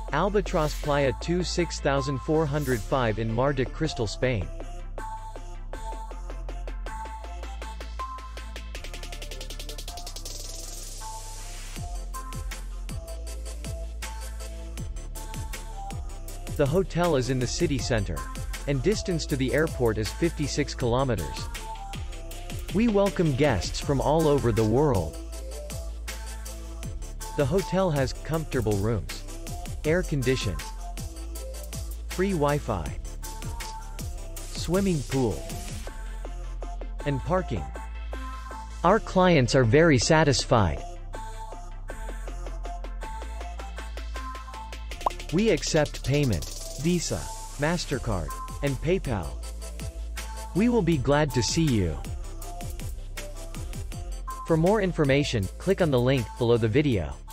Albatros Playa 2 6405 in Mar de Cristal, Spain. The hotel is in the city center, and distance to the airport is 56 kilometers. We welcome guests from all over the world. The hotel has comfortable rooms, air conditioned, free Wi-Fi, swimming pool, and parking. Our clients are very satisfied. We accept payment, Visa, MasterCard, and PayPal. We will be glad to see you. For more information, click on the link below the video.